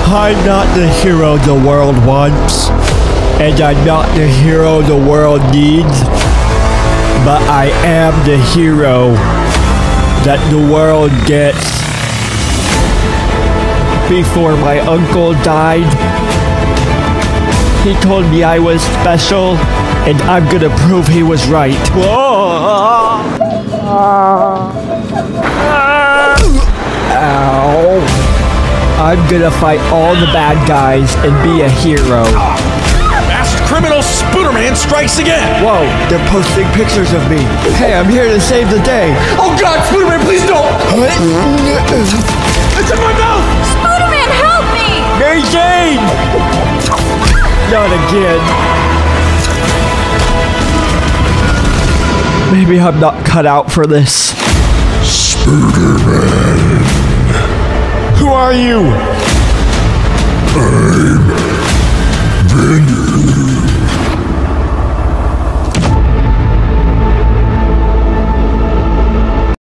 I'm not the hero the world wants, and I'm not the hero the world needs, but I am the hero that the world gets. Before my uncle died, he told me I was special, and I'm gonna prove he was right. Ow. I'm gonna fight all the bad guys and be a hero. Masked criminal Spooder Man strikes again! Whoa, they're posting pictures of me. Hey, I'm here to save the day. Oh God, Spooder Man, please don't! It's in my mouth! Spooder Man, help me! Mary Jane! Not again. Maybe I'm not cut out for this. Spooder Man. Who are you? I'm